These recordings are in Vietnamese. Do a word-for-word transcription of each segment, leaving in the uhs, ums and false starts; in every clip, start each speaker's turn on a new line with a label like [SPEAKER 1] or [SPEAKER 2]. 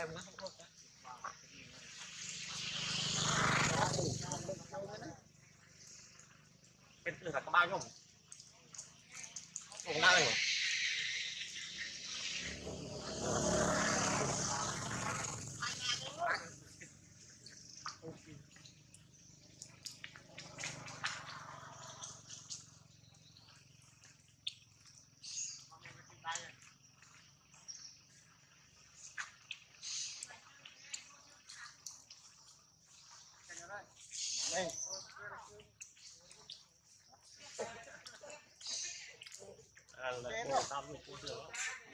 [SPEAKER 1] cái là có bao nhiêu không ra đây đây à là tao được cũng được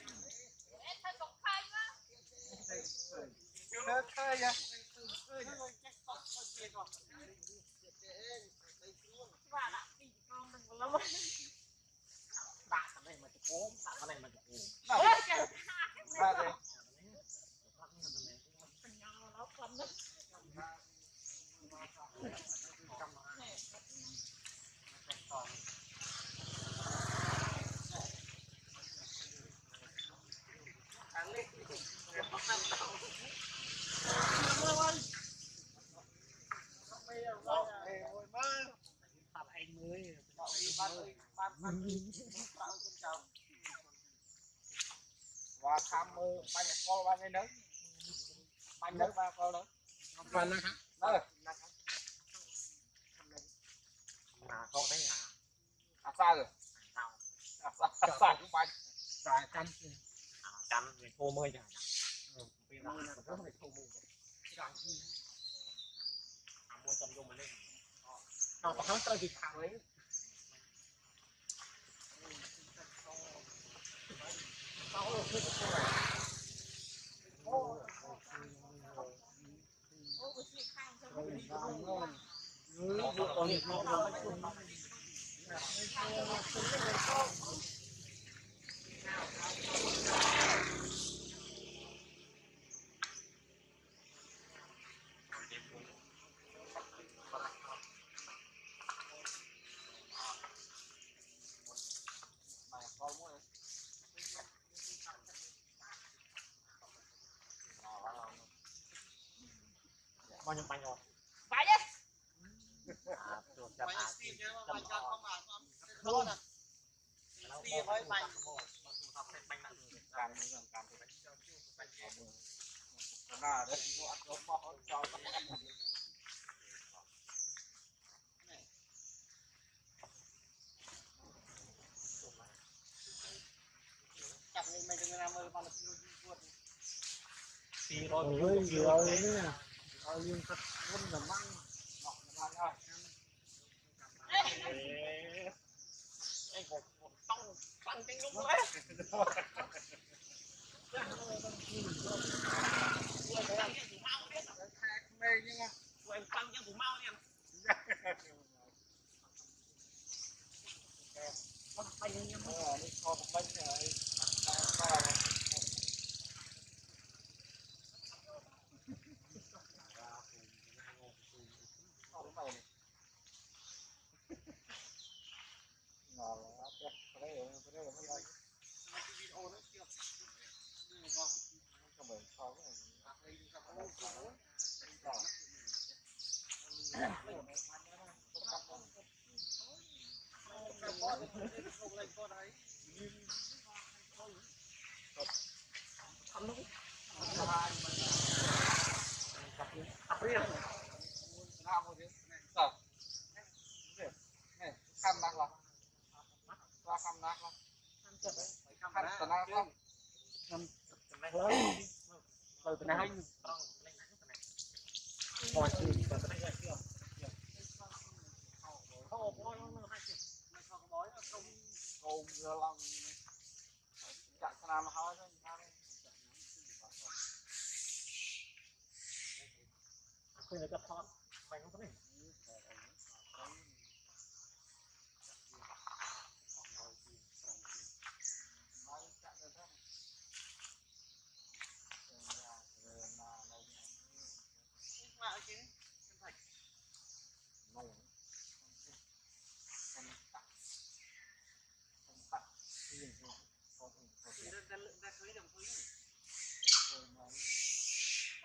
[SPEAKER 2] Nó khơi ra.
[SPEAKER 1] bạn cái này mà chụp ốm bạn cái này mà chụp ốm
[SPEAKER 2] Ba đây. Và tham mưu ban nhạc cô ban đây nữa ban nước ban cô nữa
[SPEAKER 1] ban nữa hả
[SPEAKER 2] ờ
[SPEAKER 1] à có cái à
[SPEAKER 2] à sao rồi
[SPEAKER 1] sao
[SPEAKER 2] à sao sao cũng ban
[SPEAKER 1] vài trăm à trăm thì cô mới chẳng ừ bây giờ là có phải cô mua cái à mua trăm vô mà lên nó có tới thì thằng ấy bao nhiêu bánh rồi
[SPEAKER 3] vậy đi
[SPEAKER 1] à tôi chặt à chặt
[SPEAKER 2] không à không à đi với mày
[SPEAKER 1] bánh nặng rồi
[SPEAKER 2] càng mới càng càng là đấy mua ăn cơm bỏ cho chặt lên mấy cái nam ơi mà nó vượt
[SPEAKER 1] thì rồi
[SPEAKER 2] ơi rồi đấy nè rồi nhưng thật luôn là măng ngọt là măng ơi
[SPEAKER 1] anh còn tông tăng cái lúc đấy
[SPEAKER 2] mê nhưng mà
[SPEAKER 1] em tăng cho tụi mau nha nó bay nha
[SPEAKER 2] ờ đi kho một bánh rồi khăm nát lắm ra khăm nát lắm khăm nát lắm
[SPEAKER 1] từ từ này còn từ từ này ra chưa không có nó hai chuyện
[SPEAKER 2] cùng giờ lòng chặt làm hơi thôi
[SPEAKER 1] khơi nó cho thon mày không có này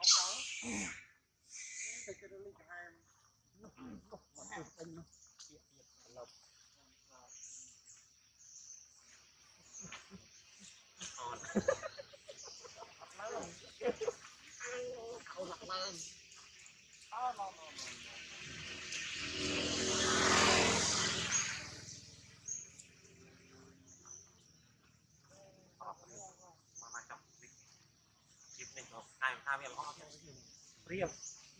[SPEAKER 1] Riêng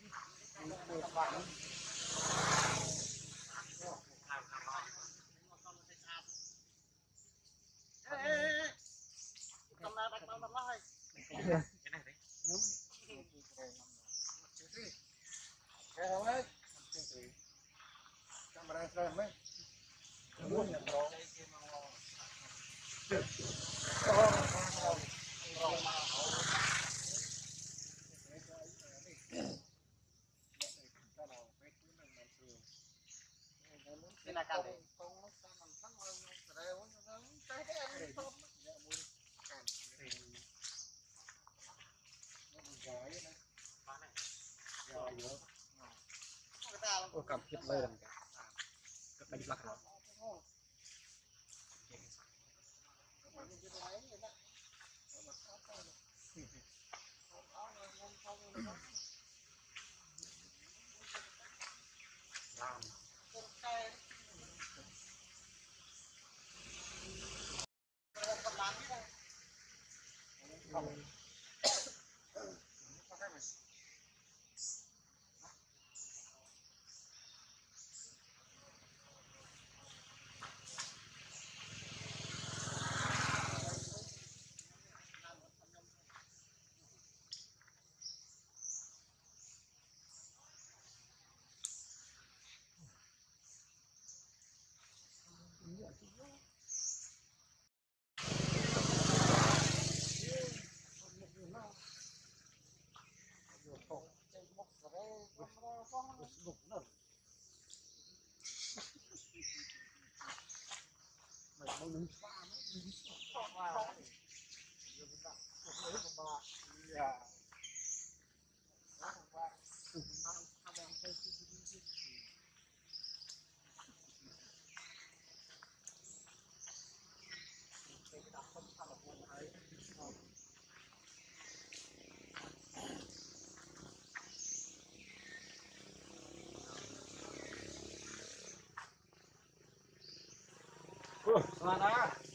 [SPEAKER 1] ôi cầm chụp lên cái bánh lắc lắm làm Ủa, là đó.